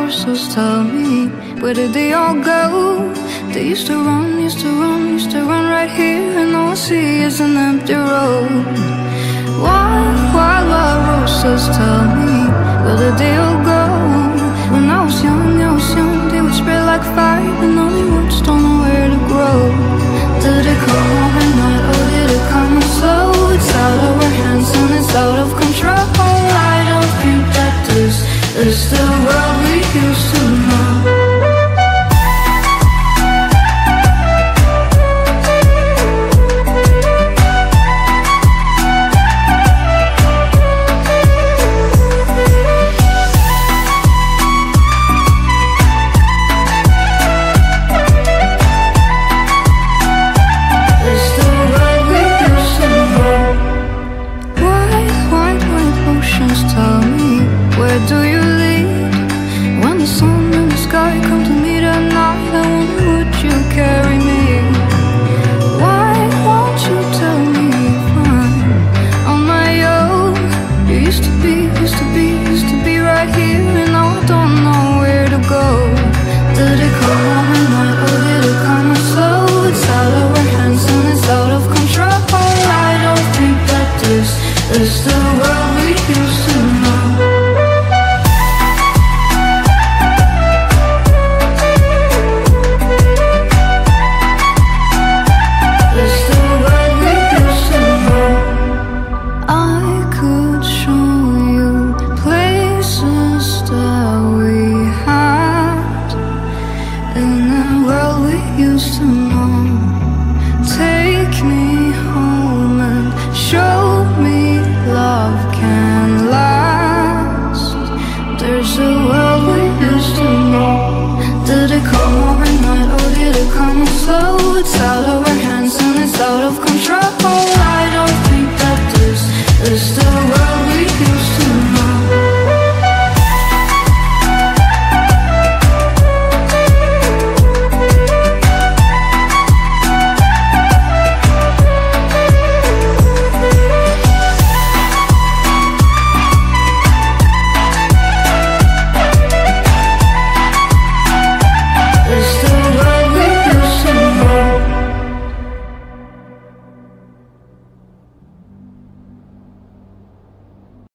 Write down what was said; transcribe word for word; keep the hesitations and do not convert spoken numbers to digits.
horses, tell me, where did they all go? They used to run, used to run, used to run right here, and all I see is an empty road. Wild, wild, wild roses, tell me, where did they all go? When I was young, I was young, they would spread like fire, and all the roots don't know where to grow. Did it come overnight, or did it come slow? It's out of our hands and it's out of control. I don't think that this is the world we used to know. Is the world we used to know. Is the world we used to know. I could show you places that we had in the world we used to know. Take me home and show me love can last. There's a world we used to know. Did it come overnight or did it come slow? It's